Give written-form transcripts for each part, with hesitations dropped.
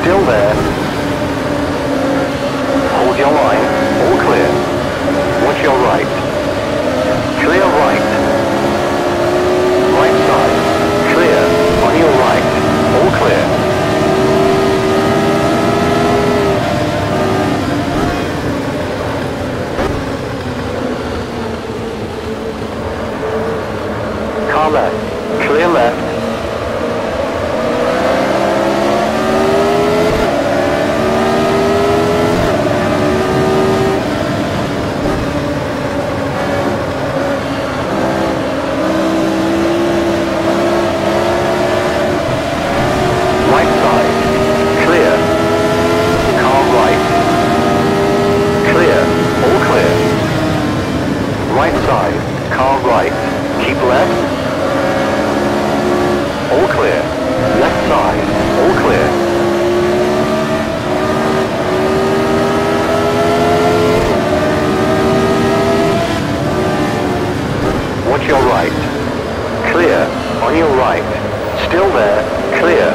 Still there. Hold your line. All clear. Watch your right. Clear right. Right side. Clear. On your right. All clear. Car left. Clear left. Right side. Clear. Car right. Clear. All clear. Right side. Car right. Keep left. All clear. Left side. All clear. Watch your right. Clear. On your right. Still there. Clear.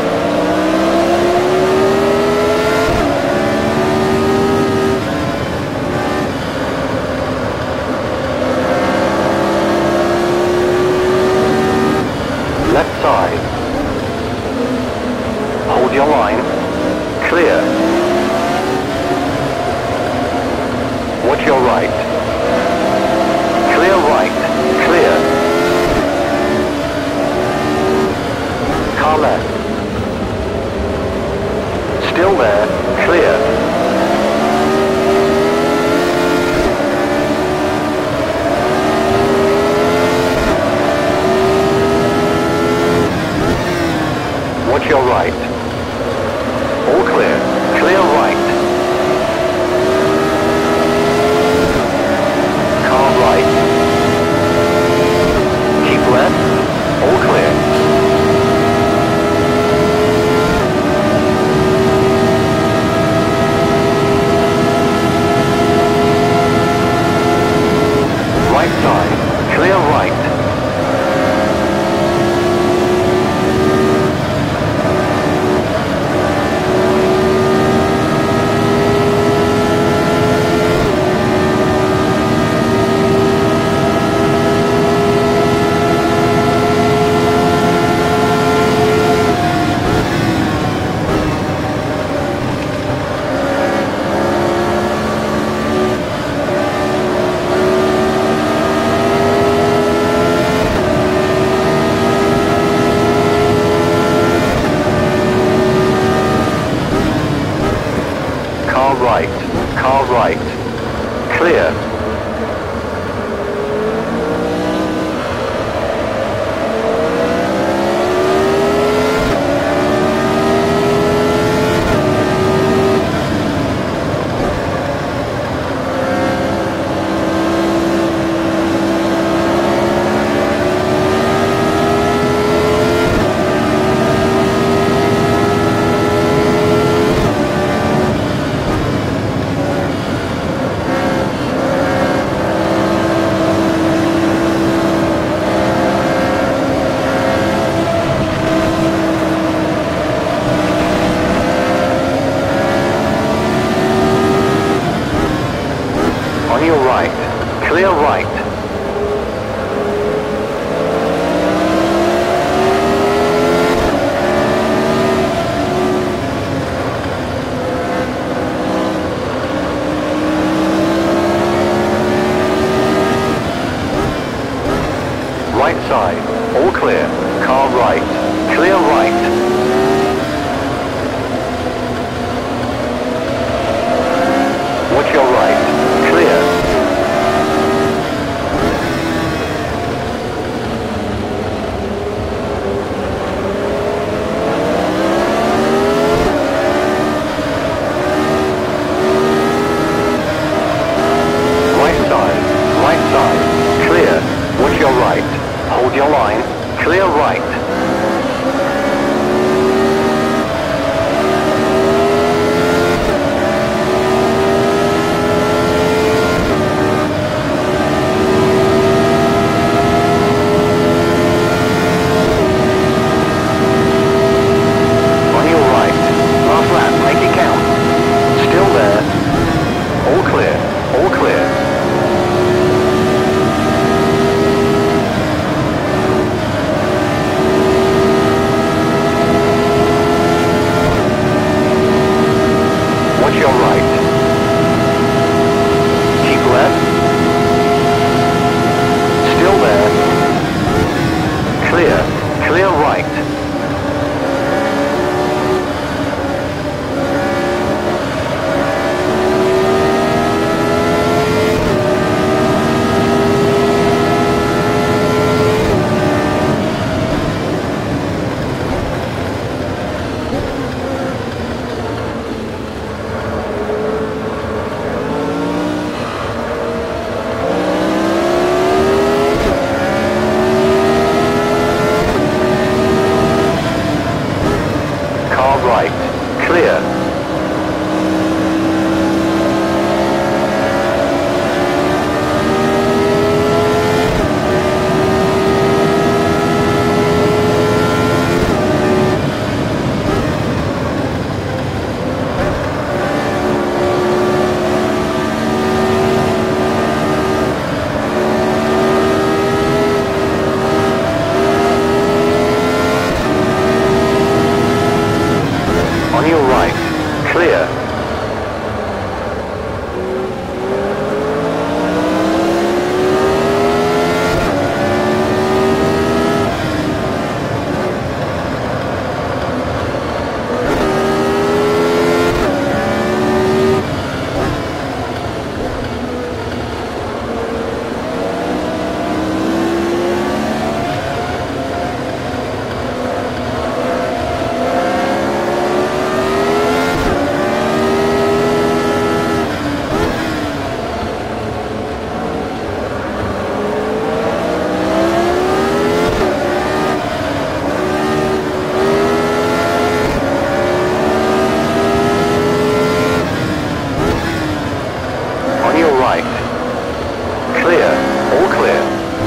Left side. Hold your line. Clear. Watch your right. Clear right. Clear. Car left. Still there. Clear. Watch your right. All clear. Clear right. Car right. Keep left. All clear. Right side. Clear right. Car right. Car right. Clear. clear. On your right, clear. On your right, clear, all clear.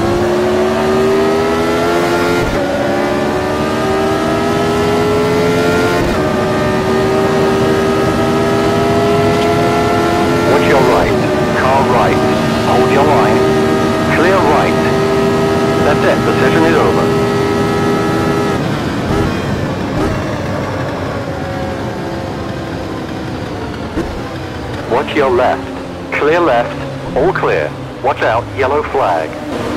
Watch your right, car right, hold your line, clear right. That's it, the session is over. Watch your left. Clear left, all clear. Watch out, yellow flag.